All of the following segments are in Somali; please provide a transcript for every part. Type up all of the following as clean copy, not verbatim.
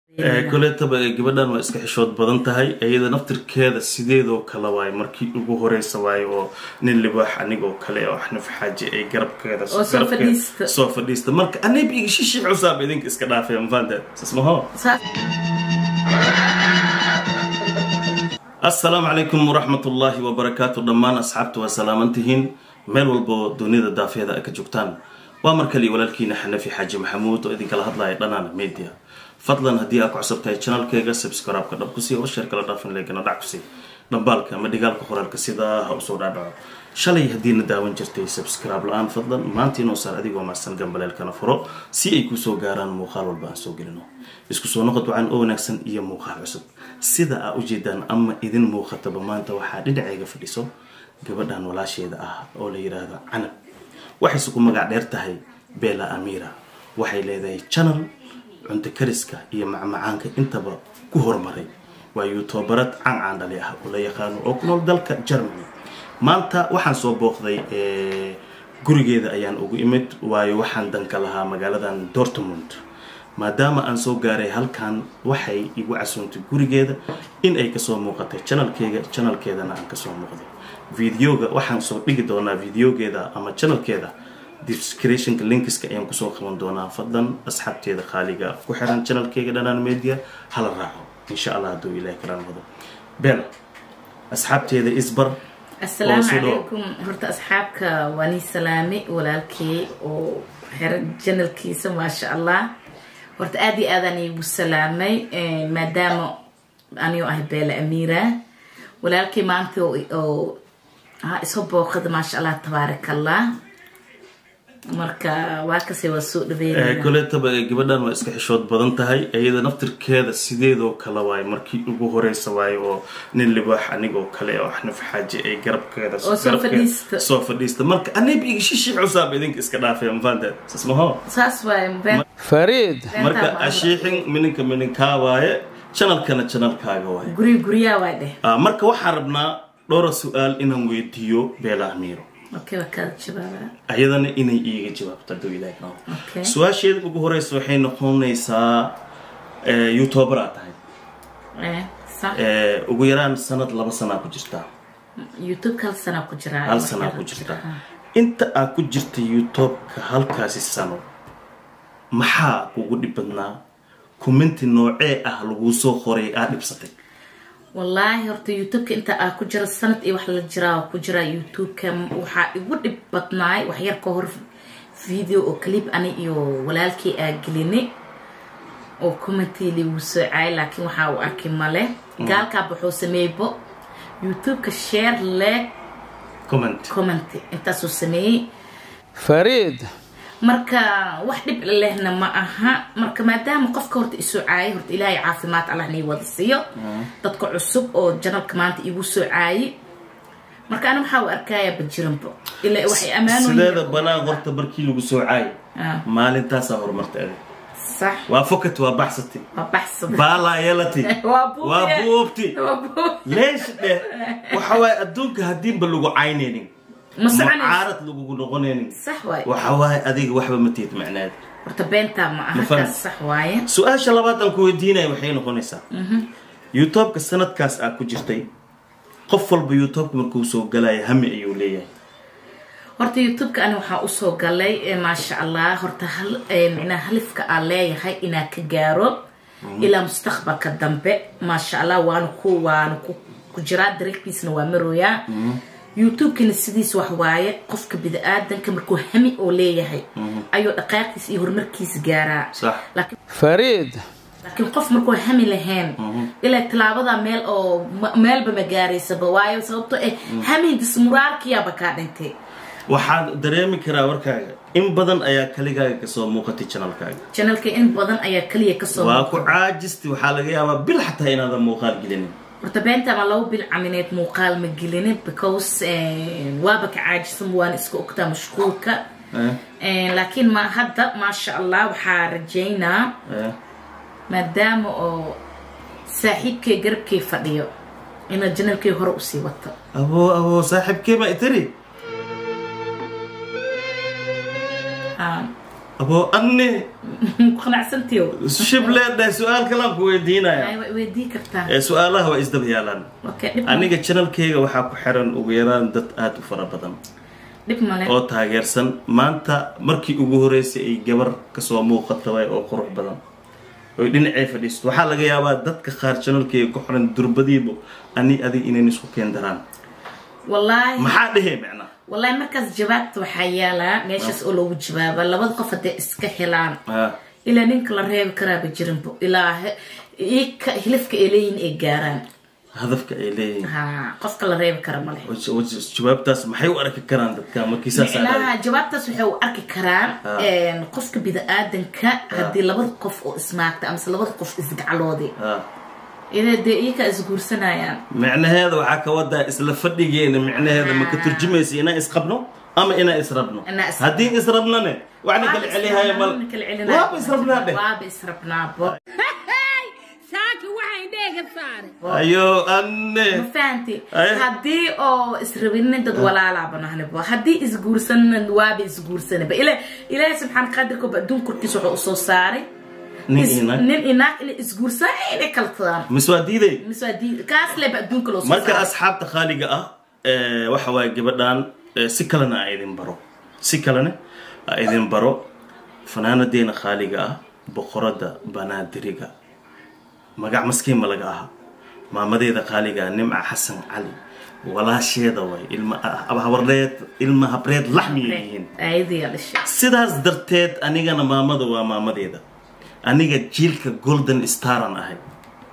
كلتها gabadhan waa iska xishood badan tahay ayada naftirkeeda sideedoo kala waay markii ugu horeysa waay oo nin libaax anigoo kale oo xnaf xaaji ay garabkeeda soo fadhiista marka anibi shishi cusub idinka iska dhaafay maanta ismaho السلام عليكم ورحمة الله وبركاته دمان أصحابته وسلامتهن ميل والبو دونيدا دافيدا أكجوكتان ومركلي ولالكينا حنا في حاج محمود وإذن كلا هدلا يدنانا ميديا فضلا هدي أكو عصبتها channel كيغا سبسكرايب كدبكسي وشير كلا دافن ليكنا دعكسي دنبالك مدقالك خورالك سيدا هاوسو دادعو شالي هدينا داوين جرتي سبسكرايب الآن فضلا مانتي نوصار أديقو مارسان قنباليل كان فرو سي اي كوسو غاران موخال والبان سو قلنو isku noqdo aan oo wanaagsan iyo muuqaal cusub sida aad u jeedaan ama idin muuqata maanta waxa dhinacayga fadhiso gabadhan walaasheeda ah oo la yiraahdo Canab waxay isku magac dheer tahay Bella Amira waxay leedahay channel cunto kariska iyo macmacaanka intaba ku hormaray waa youtuberad caan dhalay ah oo la yaqaan oo ku nool dalka Germany maanta waxaan soo booqday gurigeeda ayaan ugu imid waayo waxaan danka lahaa magaaladan Dortmund maadaama aan soo gaaray halkan waxay igu casuuntay gurigeeda in ay ka soo muuqatay channelkeedana aan ka soo muuqday videoga waxaan soo dhigi doonaa videogeeda ama channelkeeda description-ka linkiska ayaan ku soo qaban doonaa fadlan asxaabteeda qaaliga ku xiran channelkeega dhanaan media hala raaco insha Allah haduu ilaahay karaan wado bel asxaabteeda isbar السلام عليكم هرت أصحابك واني سلامي ولالكي وحر جنلكي ما شاء الله ورت آدي آذاني والسلامي مادام أنيو Bella Amira ولكن ما أنتو إصبوا خد ما شاء الله تبارك الله marka waa ka sii wasoo dhabeeyay kuleetaba gabadhan waa iska xishood badan tahay ayada naftirkeeda sideedoo kala waay markii ugu horeysa waay oo nin libaax anigoo kale oo xnaf xaaji ay garabkeeda soo fadhiista marka anibi shishi cusub idinka iska dhaafay maanta ismaho saas waay Farid marka ashiixin minka waaye channelkaaga waay guriya waay dheh marka waxaan rabnaa dhowr su'aal inaan weydiiyo Bella Amira اوكي وكالة شبابا ايضا اني ايجا جواب تدو اليك نو سؤال ugu horeysa waxay noqonaysaa youtuber tahay صح ugu yaraan sanad 2 sano ku jirta youtube kal sano ku jira hal sano ku jirta inta aad ku jirta youtube ka halkaasi sano maxaa kugu dhibadnaa comment noocee ah lagu soo qoray aad dhibsatay والله هرت يوتيوب كأنت أكجرا السنة إيه وحلا الجرا وكجرا يوتيوب كم وح يقول بطناي وحير كهر فيديو أو كليب أنا إيو ولالكي أجلني أو كومنتي لي وسعي لكن وحاو أكمله قال كابحو سميبو يوتيوب كشير لك كومنتي أنت سو سمي فريد marka wax dib leehna ma aha marka maadaama qofka horta isoo caayay horta ilaahay caafimaad Allah ni wada siiyo dadka cusub oo channelka maanta igu soo caayay marka ana waxa arkaya bajiranbo ilaa waxay amaano sideeda banaan horta markii lagu soo caayay maalintaas horumartay صح وافقت وبحثتي بالا يلتي وابوبتي ليش ده وحواي ادونك هدين بلغو عينين معارض لوجو نغنين صح واي وحواي أديك وحبة متيت معناه ارتبنتها معها صح واي سؤال شلبات أنكو دينا وحين نغنيسا يوتيوب كسنة كاس أكو جرتي قفل بيوتيوب مركوسو قلاي هم أيوليه horta youtube ka ana waxa u soo galay ma sha Allah horta hal macna halifka aleey hay ina ka gaaro ila mustaqbalka dambe ma sha Allah waan ku jira dariiqiisna waa marooya youtube kan sidiis wax waaye qofka bidaadanka markuu hami oo leeyahay ayo dhaqaaqis iyo horumarkiis gaara laakiin Farid laakiin qof markuu hami lahayn ila talaabada meel ba ma gaaraysa waayo sababtoo hami dismuraarkiya ba ka dhintay waxaad dareemi karaa warkaaga in badan ayaa kaligaaga ka soo muuqatay channelka in badan ayaa kaliya ka soo waa ku caajisti waxa laga yaabaa bil xataa inaad muuqaal gelinin ارتبنتها ما لو بالعمليات مقال مجلين because وابك عاجز وان اسكو أكتر مشكوكة لكن ما هذا ما شاء الله وحارجينا ما دام صاحب كي قرب كيف فديو إن الجنة كي هرقسي وطا أبو صاحب كي ما إتري أبو أني qanacsantiyo shibleed su'aal kala ku weydiinaya ay weydii kartaa su'aalaha waa isdaba yaalaan okay aniga channelkayga waxaa ku xiran ugu yaraan dad aad u fara badan dib male oo taageersan maanta markii ugu horeysay ay gabar ka soo muuqato way oo qurux badan oo dhinacay fadhiisto waxaa laga yaabaa dadka qaar channelkayga ku xiran durbadiibo ani adiga inay isku keen daraan wallahi maxaa dhahay macna wallahi markaas jawaabta waxaa yaala meeshaas oo loogu jawaaba labada qof hadday iska helaan ilaa ninka la reebi karaaba jirinbo ilaa hilifka ay leeyihin ay gaaraan hadafka ay leeyihin qofka la reebi kara male jawaabtaas maxay u arki karaan dadka markii saas jawaabtaas waxay u arki karaan qofka bida'aadanka haddii labada qof oo ismaagta amase labada qof isgacaloodii إذا دقيقة إسقورسنايا معنى هذا وحكودا إسلا فديجين معنى هذا ما كترجميس إنا إسقبنو أما إنا إسربنو هدين إسربنا نه وعني كل عليها يا مال واب إسربنا به واب إسربنا به ساكي وحين ديك الصار أيو أني فانتي هدي أو إسربنا دد ولا لعبنا هنبوا هدي إسقورسنا واب إسقورسنا به إلى سبحان قدرك بدون كرتيس وحصو صاري nin inaag in isguursan ay kala tadaan miswaadiiday kaas le badun kala soo marka asxaabta khaliga ah waxa way gabadhan si kalena ay idin baro fanaanadeena khaliga ah boqorada banaadiriga magac maskiin ma laga aha maamadeeda khaliga nimca xasan cali walaasheeda way ilma habreed laxmi yihiin sidaas darteed anigana maamada waa maamadeeda aniga jiilka golden star aan ahay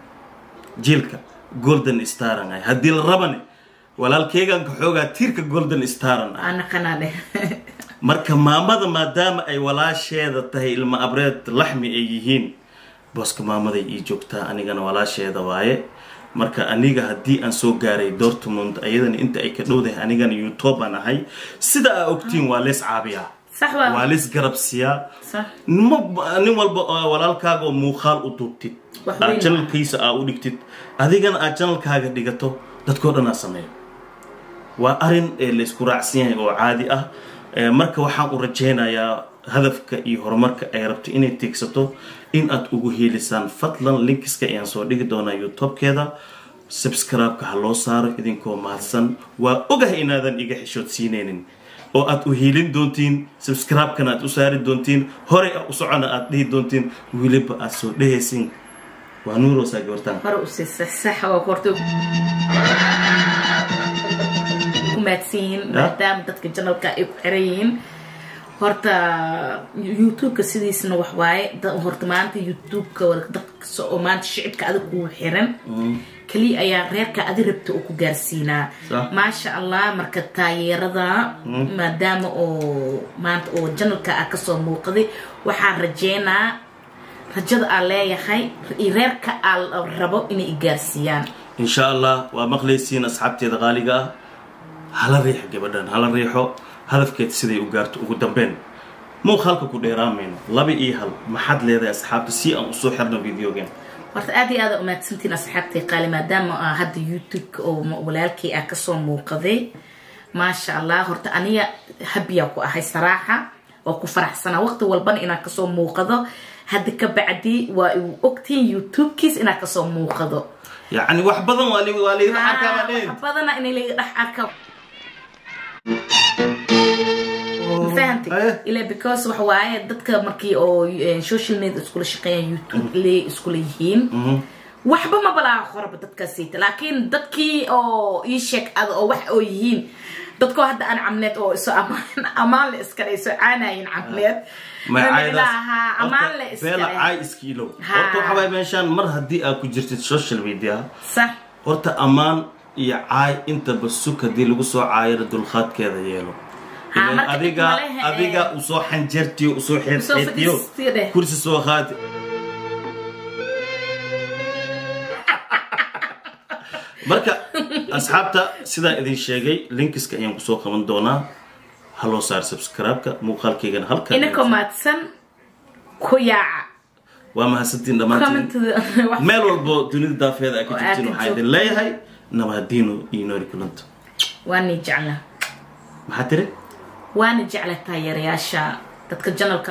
haddii la rabane walaalkeygan ka xoogaa tiirka golden star aan ahay ana qanaade marka maamada maadaama ay walaasheeda tahay ilma abreed laxmi ay yihiin booska maamaday ii joogtaa anigana walaasheeda waaye marka aniga haddii aan soo gaaray Dortmund ayadana inta ay ka dhowdahay anigana YouTube aan ahay sida aad ogtiin waa lees caabiyaa waa lees garabsiyaa nin walba walaalkaaga oo muuqaal u duubtid channelkiisa aad u dhigtid adigana aad channelkaaga dhigato dadkoo dhan aad sameeyo waa arin la isku raacsan yahay oo caadi ah marka waxaan u rajeynayaa hadafka iyo horumarka ay rabto inay tiigsato in aad ugu heelisaan fadlan linkiska ayaan soo dhigi doonaa YouTube-keeda subscribe-ka ha loo saaro idinkoo mahadsan waa ogahay inaadan iga xishoodsiinaynin oo aad u heelin doontiin subscribe-kana aad u saari doontiin hore u socona aad dhihi doontiin weliba aad soo dhehaysin waa nuuro saa gabartaan hore u sax oo qorto kumaadsiin maadaama dadka channelka ay ku xiran horta YouTube-ka sidiisna wax waaye horta maanta YouTube-ka dadka soo maanta shicibka adag ku xiran kali ayaa reerka adi rabta oo ku gaarsiinaa maasha Allah marka taageerada maadaama oo maanta oo channelka ka soo muuqday waxaan rajeynaa rajada aan leeyahay reerka aan rabo inay gaarsiiyaan insha Allah waa maqleysiin asxaabteeda qaaliga ah hala riix gabadhan hala riixo hadafkeed siday u gaarto ugu dambeyn muuqaalka ku dheeraamayno 2 iyo 1 maxad leedahay asxaabta si aan u soo xirno videogan horta aad iyo aad u maadsantiin asxaabtay qaali maadaama hadda YouTube oo walaalkii ka soo muuqday maasha Allah horta aniga habiya ku ahay saraaxa oo ku faraxsana waqti walban inaan ka soo muuqdo hadda ka bacdi waa ogtiin YouTube-kiis inaan ka soo muuqdo يعني wax badan waa li arkaa baadeen wax badan in la dhax arkaa فهمتي إلا because وحواي دتك مركي أو social media إسكول شقيان يوتيوب اللي إسكوليين وحبة ما بلا خرب دتك سيت لكن دتكي أو يشك أو وح أو يهين دتكو هذا أنا عملت أو إسو أمان لإسكال إسو أنا ين عملت ما عايز أمان لإسكال فعلا عايز كيلو أرتو حبايب مشان مرة هدي أكو جرت السوشيال ميديا صح أرتو أمان يا عاي أنت بسوك دي لقصو عاير دول خات كذا يلو adiga u soo xanjartiyo u soo xirtiyo kursi soo qaad marka asxaabta sida idin sheegay linkiska ayaan ku soo qaban doonaa halo saar subscribe-ka muuqaalkeygana halka ina komaadsan ku yaaca waa mahadsantiin dhamaantiin meel walbo dunida daafeeda ka jirtiin waxaan idin leeyahay nabadiino iyo noori kulanto waani jecla maxaa tiri وانا جعلتها يا رياشا تتكجنل